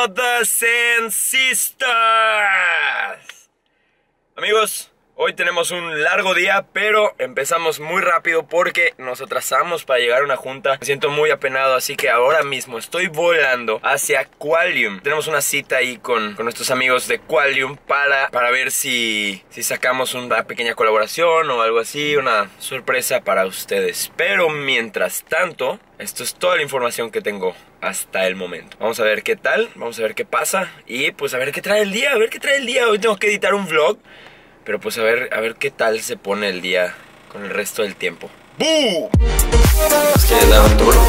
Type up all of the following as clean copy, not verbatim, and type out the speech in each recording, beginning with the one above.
Brothers and Sisters. Amigos, hoy tenemos un largo día, pero empezamos muy rápido porque nos atrasamos para llegar a una junta. Me siento muy apenado, así que ahora mismo estoy volando hacia Qualium. Tenemos una cita ahí con nuestros amigos de Qualium para ver si sacamos una pequeña colaboración o algo así, una sorpresa para ustedes. Pero mientras tanto, esto es toda la información que tengo hasta el momento. Vamos a ver qué tal, vamos a ver qué pasa y pues a ver qué trae el día, Hoy tengo que editar un vlog. Pero pues a ver qué tal se pone el día con el resto del tiempo. ¡Bú! ¿Nos quieres dar un tour?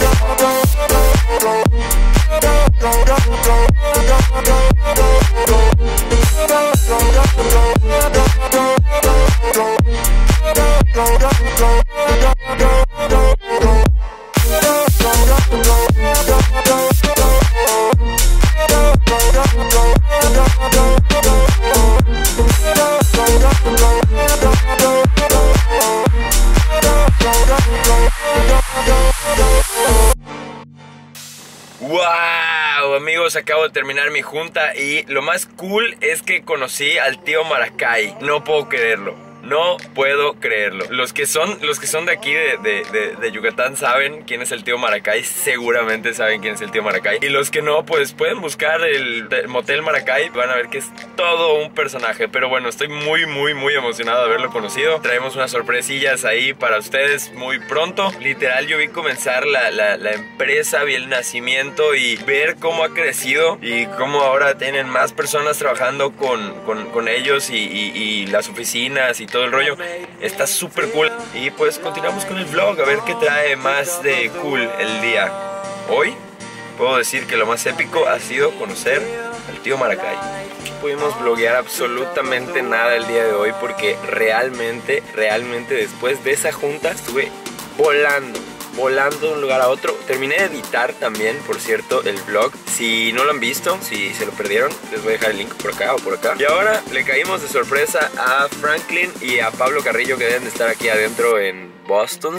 ¡Wow! Amigos, acabo de terminar mi junta y lo más cool es que conocí al tío Maracay. No puedo creerlo. No puedo creerlo. Los que son de aquí de Yucatán saben quién es el tío Maracay. Seguramente saben quién es el tío Maracay. Y los que no, pues pueden buscar el Motel Maracay. Van a ver que es todo un personaje. Pero bueno, estoy muy emocionado de haberlo conocido. Traemos unas sorpresillas ahí para ustedes muy pronto. Literal, yo vi comenzar la empresa, vi el nacimiento y ver cómo ha crecido y cómo ahora tienen más personas trabajando con ellos y las oficinas y todo el rollo. Está súper cool. Y pues continuamos con el vlog, a ver qué trae más de cool el día. Hoy puedo decir que lo más épico ha sido conocer al tío Maracay. No pudimos vloguear absolutamente nada el día de hoy porque realmente después de esa junta estuve volando de un lugar a otro. Terminé de editar también, por cierto, el vlog. Si no lo han visto, si se lo perdieron, les voy a dejar el link por acá o por acá. Y ahora le caímos de sorpresa a Franklin y a Pablo Carrillo, que deben de estar aquí adentro en Boston.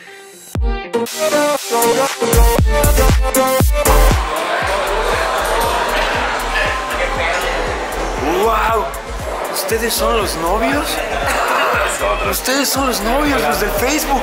¡Wow! ¿Ustedes son los novios? Ustedes son los novios, los del Facebook.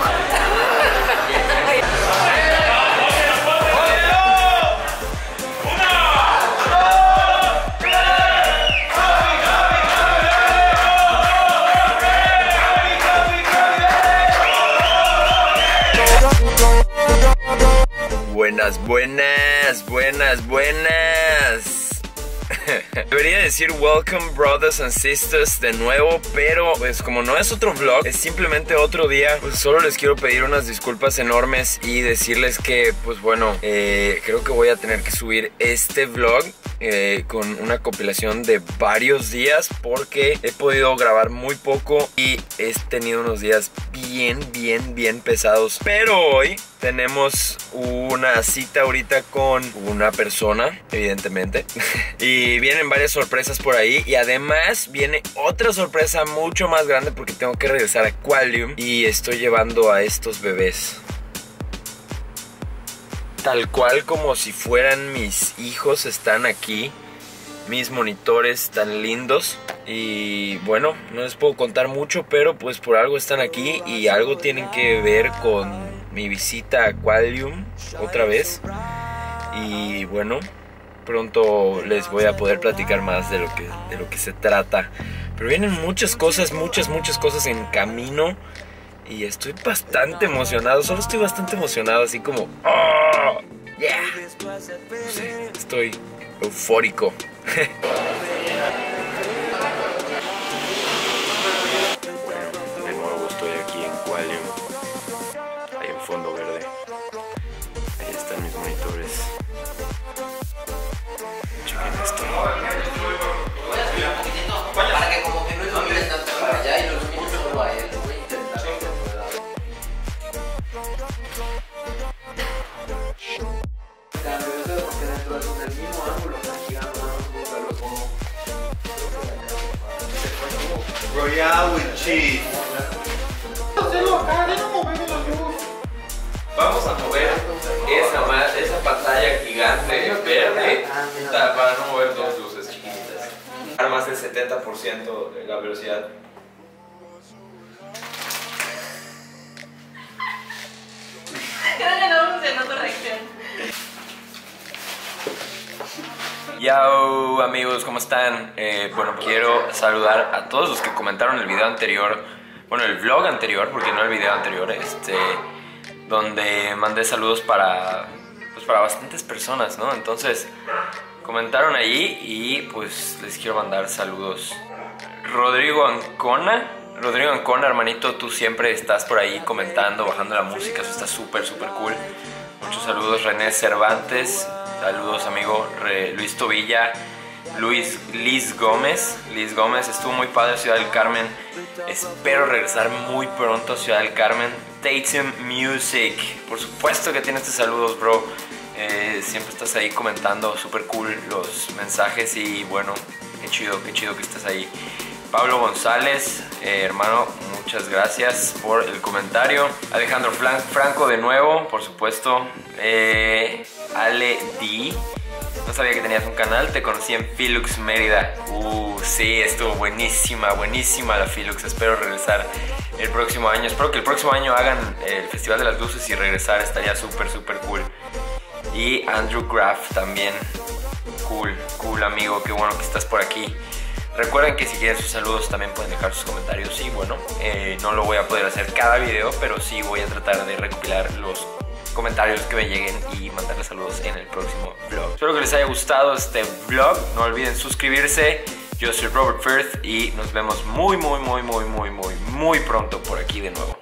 Buenas. Debería decir welcome brothers and sisters de nuevo, pero pues como no es otro vlog, es simplemente otro día, pues solo les quiero pedir unas disculpas enormes y decirles que pues bueno, creo que voy a tener que subir este vlog con una compilación de varios días porque he podido grabar muy poco y he tenido unos días bien pesados. Pero hoy tenemos una cita ahorita con una persona, evidentemente. Y vienen varias sorpresas por ahí. Y además viene otra sorpresa mucho más grande porque tengo que regresar a Qualium y estoy llevando a estos bebés. Tal cual como si fueran mis hijos están aquí. Mis monitores tan lindos. Y bueno, no les puedo contar mucho, pero pues por algo están aquí y algo tienen que ver con mi visita a Qualium otra vez. Y bueno, pronto les voy a poder platicar más de lo que se trata. Pero vienen muchas cosas en camino. Y estoy bastante emocionado, solo estoy bastante emocionado, así como ¡oh! ¡Yeah! No sé, estoy eufórico. Bueno, de nuevo estoy aquí en Qualium. Hay un fondo verde. Ahí están mis monitores. Chequen esto. Para que como que no es lo que están para allá y los niños solo a él. Royale with cheese. Vamos a mover esa pantalla gigante verde para no mover dos luces chiquititas. Más del 70% de la velocidad. Creo que no funcionó tu reacción. Yo amigos, ¿cómo están? Bueno, quiero saludar a todos los que comentaron el video anterior, bueno, el vlog anterior, porque no el video anterior, donde mandé saludos para bastantes personas, ¿no? Entonces, comentaron allí y pues les quiero mandar saludos. Rodrigo Ancona, hermanito, tú siempre estás por ahí comentando, bajando la música, eso está súper cool. Muchos saludos. René Cervantes, saludos amigo. Luis Tobilla, Liz Gómez, estuvo muy padre Ciudad del Carmen, espero regresar muy pronto a Ciudad del Carmen. Tatum Music, por supuesto que tienes tus saludos, bro. Siempre estás ahí comentando, súper cool los mensajes y bueno, qué chido que estés ahí. Pablo González, hermano, muchas gracias por el comentario. Alejandro Franco de nuevo, por supuesto. Ale D, no sabía que tenías un canal, te conocí en Filux Mérida. Sí, estuvo buenísima la Filux. Espero regresar el próximo año. Espero que el próximo año hagan el Festival de las Luces y regresar, estaría súper cool. Y Andrew Graff también, cool amigo, qué bueno que estás por aquí. Recuerden que si quieren sus saludos también pueden dejar sus comentarios. Y bueno, no lo voy a poder hacer cada video, pero sí voy a tratar de recopilar los comentarios que me lleguen y mandarles saludos en el próximo vlog. Espero que les haya gustado este vlog. No olviden suscribirse. Yo soy Robert Firth y nos vemos muy pronto por aquí de nuevo.